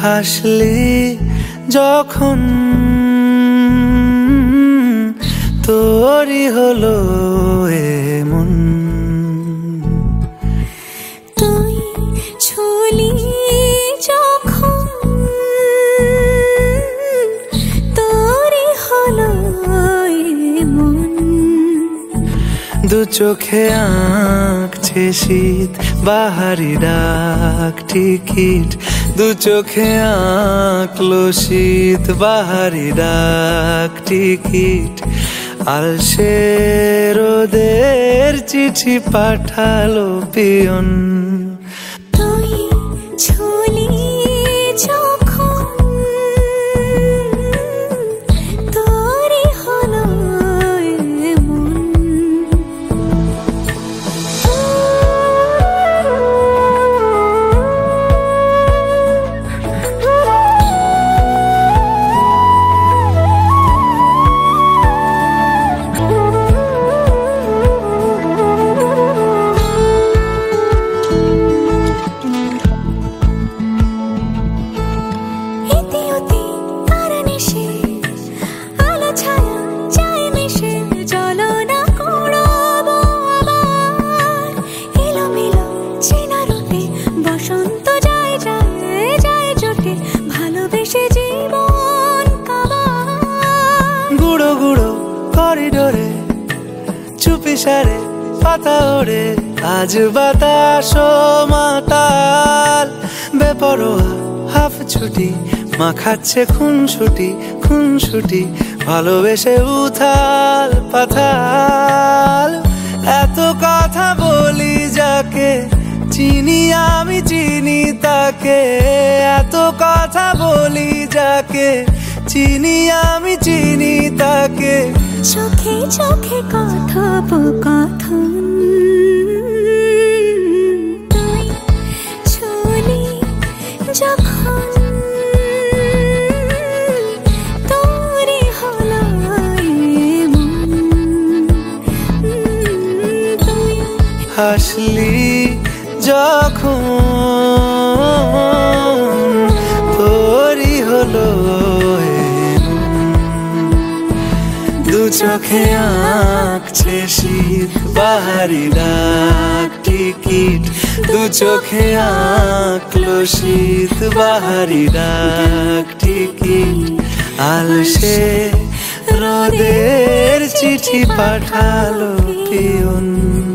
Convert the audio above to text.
হাসলি যখন তোরই হলো এমন। তুই ছুলি যখন তোরই হলো এমন। দু চোখে আঁকছে শীত বাহারি ডাক টিকিট, দু চোখে আঁকলো শীত বাহারি ডাক টিকিট। আলসে রোদের চিঠি পাঠালো পিয়ন। তুই ছুলি যখন তোরই হলো এমন। গুঁড়ো গুঁড়ো করিডোরে চুপি সারে পাতা ওড়ে, আজ বাতাস মাতাল বেপরোয়া হাফ ছুটি মাখাচ্ছে খুনসুটি খুনসুটি, ভালোবেসে উথাল পাথাল। এত কথা বলি যাকে চিনি আমি চিনি তাকে, এত কথা বলি যাকে চিনি আমি চিনি তাকে। চোখে চোখে কথোপকথন, তুই ছুলি যখন তোরই হলো এমন। তুই হাসলি যখন তোরই হলো দু চোখে আঁকছে শীত বাহারি ডাক টিকিট, দু চোখে আঁকলো শীত বাহারি ডাক টিকিট। আলসে রোদের চিঠি পাঠালো পিয়ন।